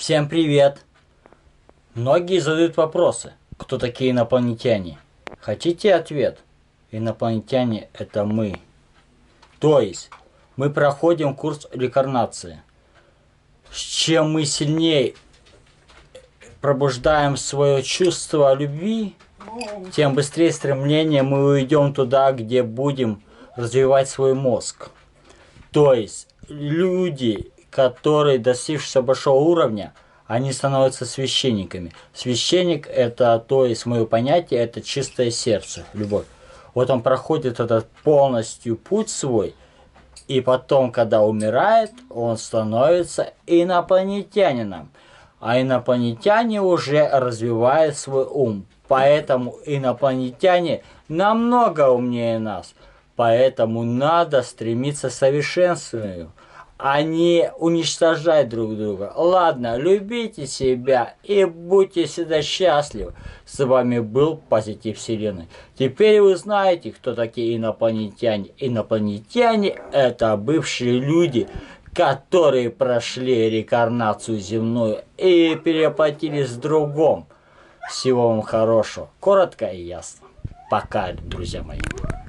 Всем привет! Многие задают вопросы, кто такие инопланетяне. Хотите ответ? Инопланетяне – это мы. То есть, мы проходим курс реинкарнации. Чем мы сильнее пробуждаем свое чувство любви, тем быстрее стремление мы уйдем туда, где будем развивать свой мозг. То есть, люди, которые достигшие большого уровня, они становятся священниками. Священник – это, то есть, мое понятие, это чистое сердце, любовь. Вот он проходит этот полностью путь свой, и потом, когда умирает, он становится инопланетянином. А инопланетяне уже развивают свой ум. Поэтому инопланетяне намного умнее нас. Поэтому надо стремиться к совершенствованию, а не уничтожать друг друга. Ладно, любите себя и будьте всегда счастливы. С вами был Позитив Вселенной. Теперь вы знаете, кто такие инопланетяне. Инопланетяне – это бывшие люди, которые прошли реинкарнацию земную и перевоплотились в другом. Всего вам хорошего. Коротко и ясно. Пока, друзья мои.